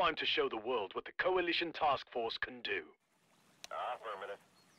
time to show the world what the Coalition Task Force can do. Affirmative.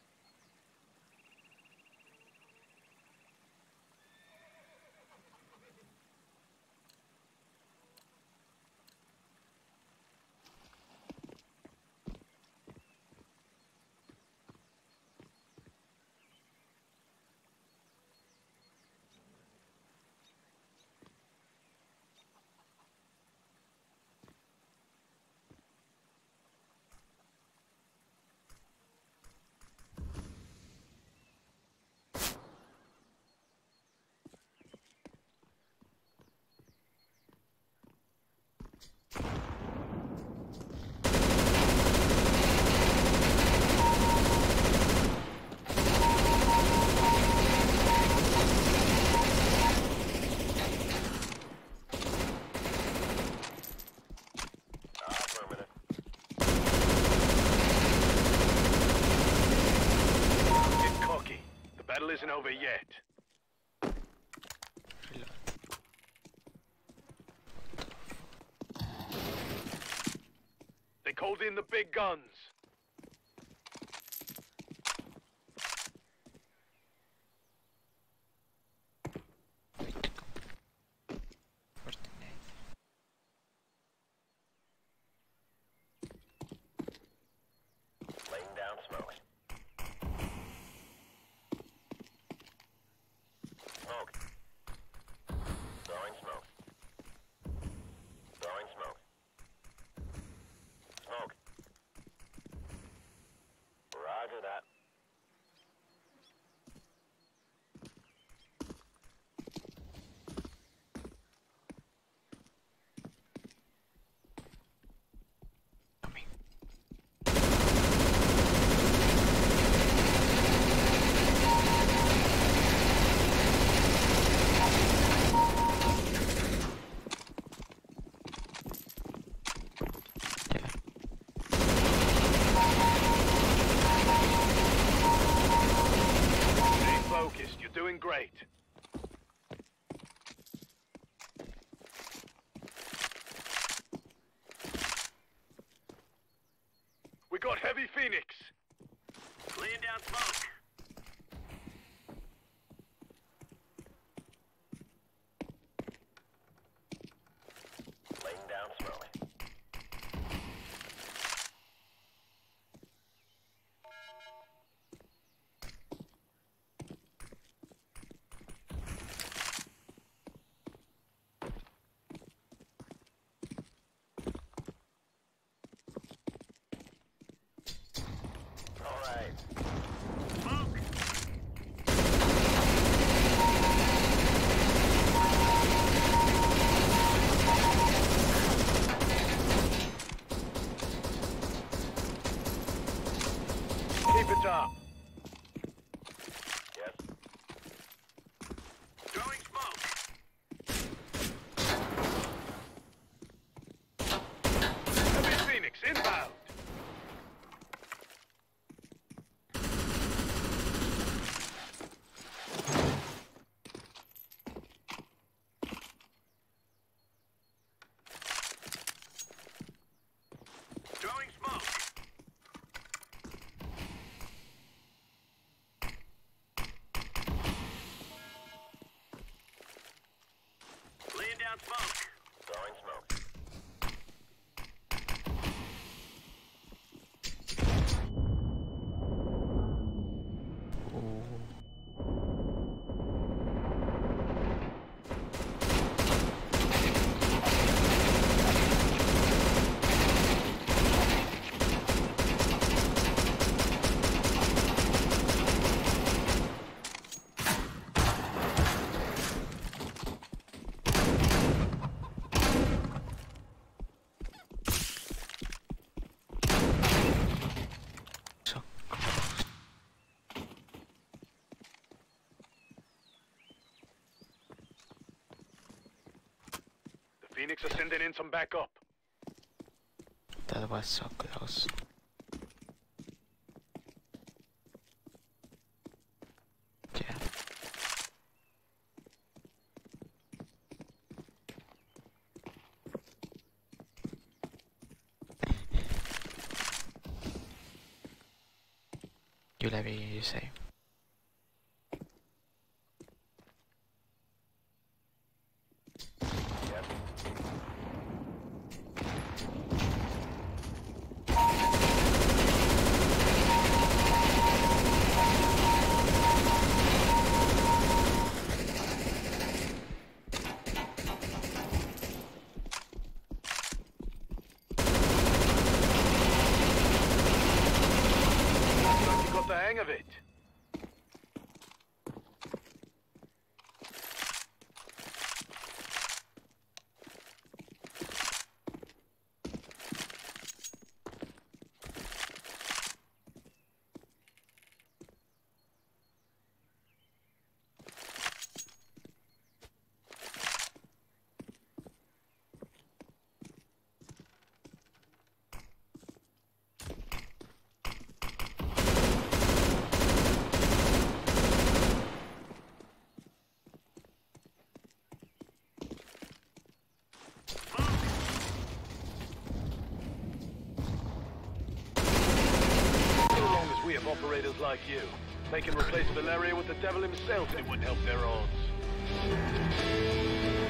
Isn't over yet. They called in the big guns. Laying down smoke. Smoke. Throwing smoke. Throwing smoke. Smoke. Roger that. Doing great. We got heavy Phoenix. Laying down smoke. Laying down smoke. Keep it up. Yes. Throwing smoke. Heavy Phoenix inbound. Throwing smoke. Laying down smoke. Throwing smoke. Phoenix are sending in some backup. That was so close. Yeah. Whatever you say. The hang of it. Operators like you. They can replace Valeria with the devil himself, and it wouldn't help their odds.